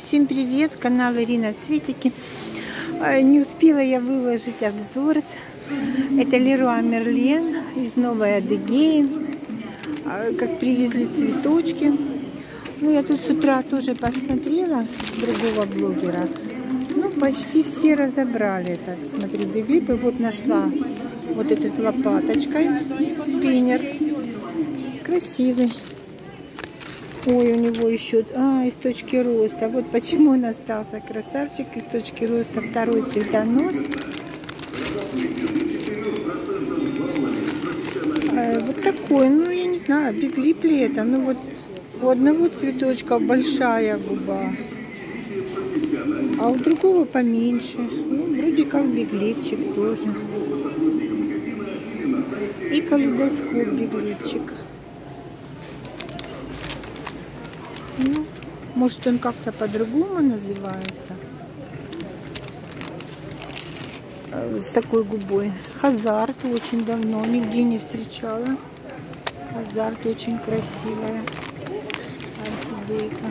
Всем привет, канал Ирина Цветики. Не успела я выложить обзор. Это Леруа Мерлен из Новой Адыгеи. Как привезли цветочки. Ну, я тут с утра тоже посмотрела другого блогера. Ну, почти все разобрали. Так, смотри, биглипы. Вот нашла вот этот лопаточкой спиннер. Красивый. Ой, у него еще, из точки роста. Вот почему он остался красавчик. Из точки роста второй цветонос. Вот такой, ну я не знаю, биглип ли это. Ну вот у одного цветочка большая губа, а у другого поменьше. Ну, вроде как биглипчик тоже. И калейдоскоп биглипчик. Ну, может, он как-то по-другому называется. С такой губой. Хазард очень давно, нигде не встречала. Хазард очень красивая орхидейка.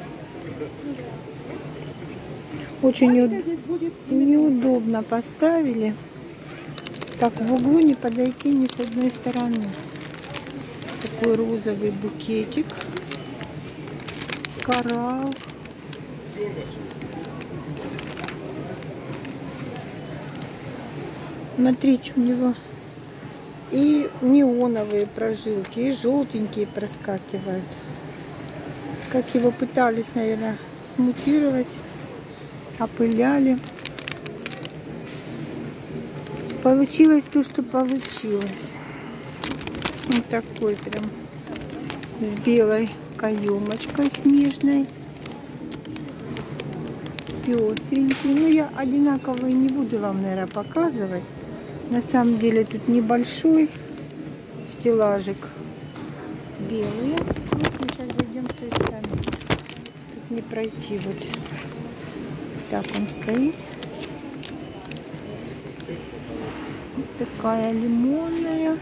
Очень неудобно поставили. Так, в углу не подойти ни с одной стороны. Такой розовый букетик. Коралл. Смотрите, у него и неоновые прожилки, и желтенькие проскакивают. Как его пытались, наверное, смутировать, опыляли. Получилось то, что получилось. Вот такой прям с белой каемочкой снежной. Пестренький. Ну, я одинаковые не буду вам, наверное, показывать. На самом деле тут небольшой стеллажик. Белые. Вот мы сейчас зайдем с той стороны. Тут не пройти. Вот так он стоит. Вот такая лимонная.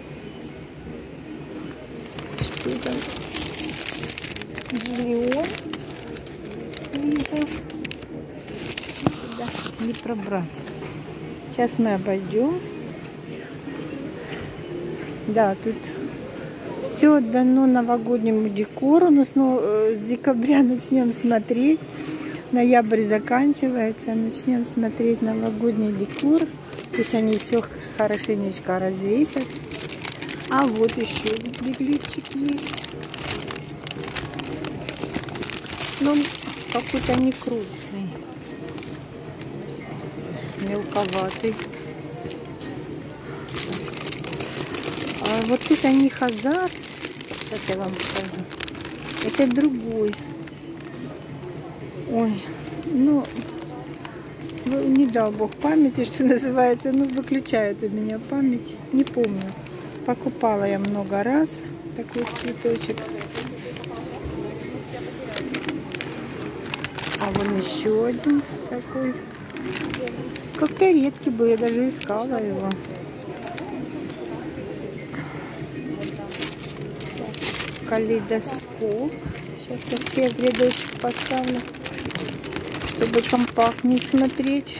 Что там? Джиллион. Вижу. Сюда не пробраться. Сейчас мы обойдем. Да, тут все отдано новогоднему декору. Но снова с декабря начнем смотреть. Ноябрь заканчивается. Начнем смотреть новогодний декор. Пусть они все хорошенечко развесят. А вот еще биглипчик есть. Но какой-то не крупный. Мелковатый. А вот это не хазард. Сейчас я вам покажу. Это другой. Ой, ну, не дал Бог памяти, что называется. Ну, выключает у меня память. Не помню. Покупала я много раз такой цветочек. А вон еще один такой. Как-то редкий был, я даже искала его. Калейдоскоп. Сейчас я все в рядочек поставлю, чтобы компактнее смотреть.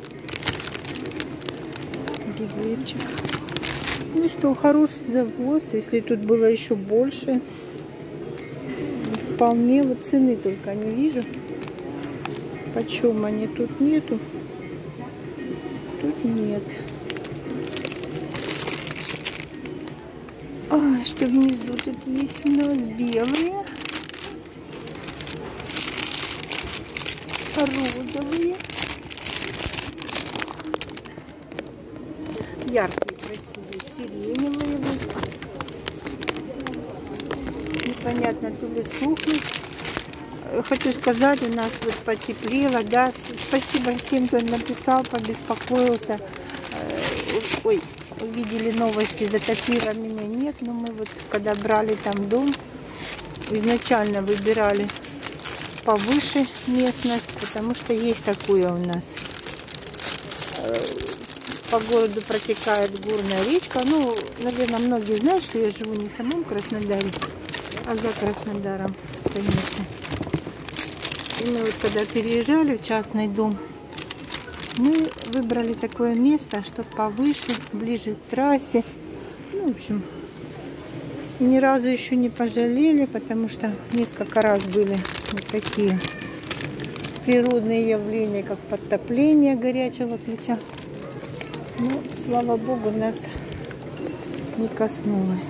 Гибридчик. Ну что, хороший завоз. Если тут было еще больше, вполне. Вот цены только не вижу. Почем они тут нету? Тут нет. Что внизу тут есть у нас белые, розовые, яркие, красивые, сиреневые. Непонятно, то ли сухнет. Хочу сказать, у нас вот потеплело, да, спасибо всем, кто написал, побеспокоился. Ой, увидели новости, затопило меня, нет, но мы вот, когда брали там дом, изначально выбирали повыше местность, потому что есть такое у нас. По городу протекает горная речка, ну, наверное, многие знают, что я живу не в самом Краснодаре, а за Краснодаром, конечно. И мы вот когда переезжали в частный дом, мы выбрали такое место, чтобы повыше, ближе к трассе. Ну, в общем, ни разу еще не пожалели, потому что несколько раз были вот такие природные явления, как подтопление горячего ключа. Но, слава богу, нас не коснулось.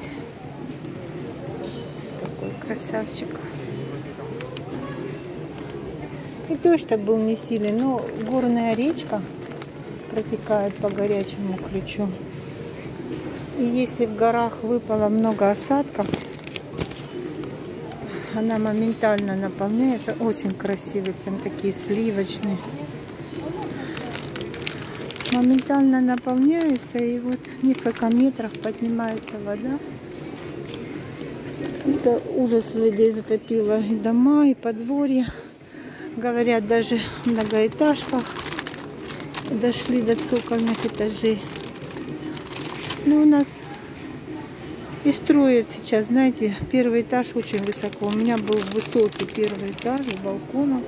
Какой красавчик. И дождь-то был не сильный, но горная речка протекает по горячему ключу. И если в горах выпало много осадков, она моментально наполняется. Очень красивые, прям такие сливочные. Моментально наполняется, и вот несколько метров поднимается вода. Это ужас, людей затопило и дома, и подворья. Говорят, даже в многоэтажках дошли до цокольных этажей. Но у нас и строят сейчас, знаете, первый этаж очень высоко. У меня был высокий первый этаж с балконом.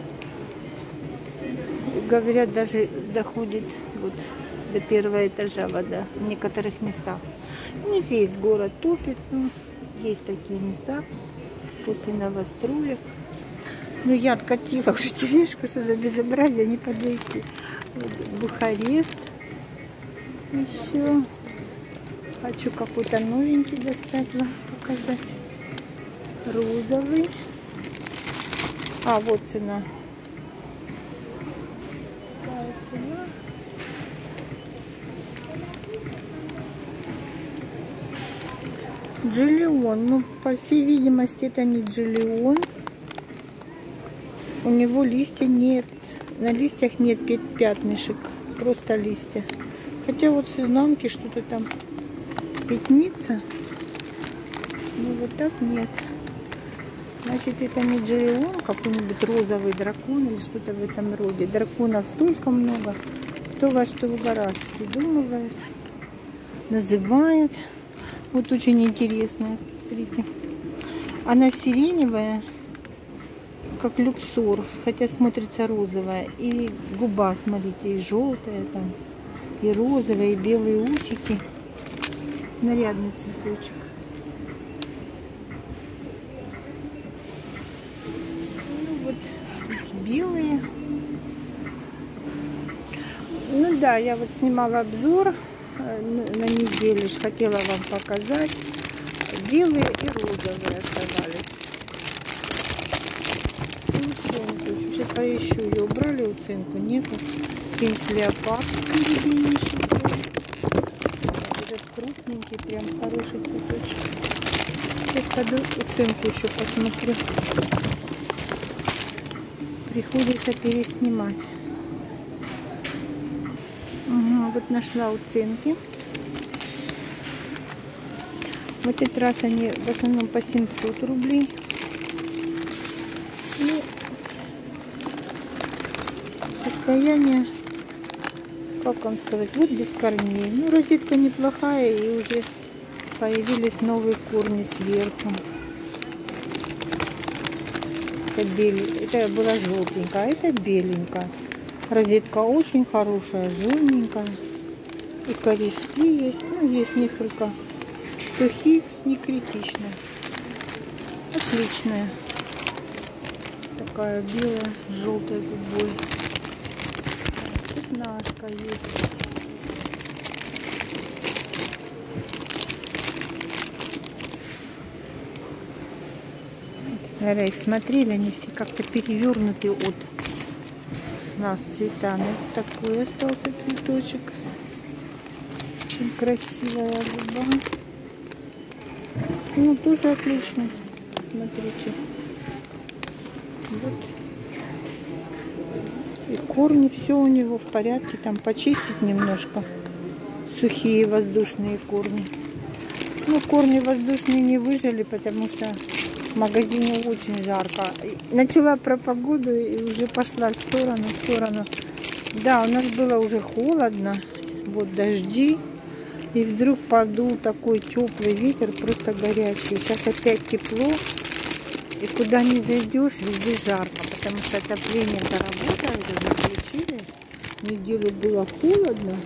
Говорят, даже доходит вот до первого этажа вода в некоторых местах. Не весь город топит, но есть такие места после новостроек. Ну, я откатила уже тележку, что за безобразие, не подойти. Вот, Бухарест. Еще хочу какой-то новенький достать, показать. Розовый. А, вот цена. Какая цена? Джиллион. Ну, по всей видимости, это не джиллион. У него листья нет. На листьях нет пятнышек. Просто листья. Хотя вот с изнанки что-то там пятнится. Но вот так нет. Значит, это не джиллион, какой-нибудь розовый дракон или что-то в этом роде. Драконов столько много. Кто во что угораст придумывает. Называют. Вот очень интересная, смотрите. Она сиреневая, как люксор, хотя смотрится розовая. И губа, смотрите, и желтая там, и розовая, и белые усики. Нарядный цветочек. Ну вот, белые. Ну да, я вот снимала обзор на неделю, лишь хотела вам показать. Белые и розовые оставались. Сейчас поищу ее. Убрали уценку? Нету. Принц леопард в середине еще. Этот крупненький, прям хороший цветочек. Сейчас пойду уценку еще посмотрю. Приходится переснимать. Угу, вот нашла уценки. В этот раз они в основном по 700 рублей. Ну, состояние, как вам сказать, вот без корней. Ну, розетка неплохая, и уже появились новые корни сверху. Это была желтенькая, а это беленькая. Розетка очень хорошая, жирненькая. И корешки есть. Ну, есть несколько сухих, не критично. Отличная. Такая белая, с желтой губой. Пятнашка есть. Когда их смотрели, они все как-то перевернуты от нас цветами. Вот такой остался цветочек. Очень красивая губа. Ну, тоже отлично. Смотрите. Вот. И корни, все у него в порядке. Там почистить немножко. Сухие воздушные корни. Ну, корни воздушные не выжили, потому что в магазине очень жарко. Начала про погоду и уже пошла в сторону. Да, у нас было уже холодно. Вот дожди. И вдруг подул такой теплый ветер, просто горячий. Сейчас опять тепло. И куда не зайдешь, везде жарко, потому что отопление-то работает, уже включили. Неделю было холодно.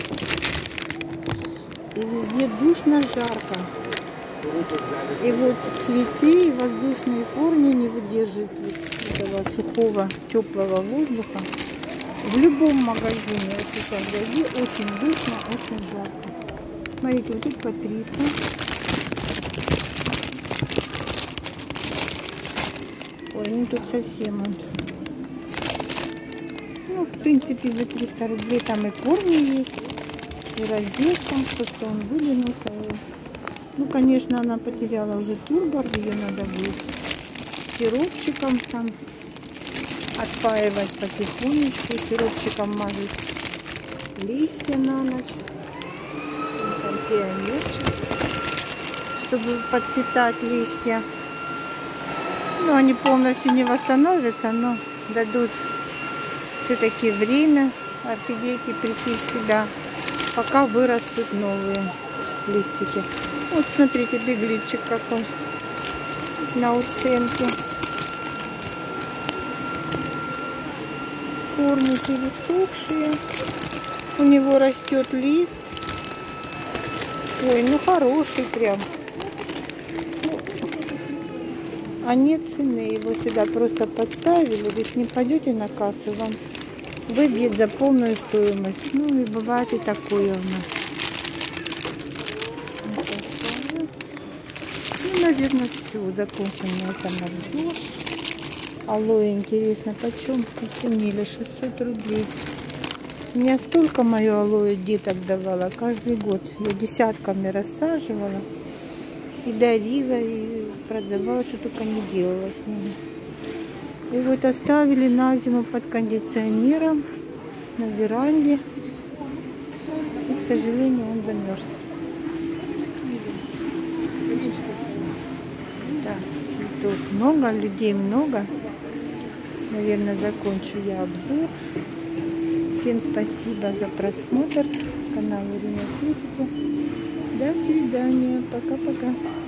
И везде душно, жарко. И вот цветы и воздушные корни не выдерживают этого сухого, теплого воздуха. В любом магазине, вот сейчас зайди, очень душно, очень жарко. Смотрите, вот тут по 300. Ой, ну тут совсем он. Ну, в принципе, за 300 рублей там и корни есть, и розетка, что он выдвинулся. Ну, конечно, она потеряла уже турбор, ее надо будет сиропчиком там отпаивать потихонечку, сиропчиком мазать листья на ночь. Там пионерчик, чтобы подпитать листья. Ну, они полностью не восстановятся, но дадут все-таки время орхидейке прийти в себя, пока вырастут новые листики. Вот смотрите, беглипчик какой на уценке. Корни пересохшие. У него растет лист. Ой, ну хороший прям. А нет цены. Его сюда просто подставили. Вы не пойдете на кассу, вам выбьет за полную стоимость. Ну и бывает и такое у нас. Ну, наверное, все. Закончим на этом обзор. Алоэ, интересно, почем? Оценили 600 рублей. У меня столько мое алоэ деток давала каждый год. Я десятками рассаживала. И дарила, и продавала, что только не делала с ними. И вот оставили на зиму под кондиционером на веранде. И, к сожалению, он замерз. Да, цветов много, людей много. Наверное, закончу я обзор. Всем спасибо за просмотр. Канал Ирина Цветики. До свидания. Пока-пока.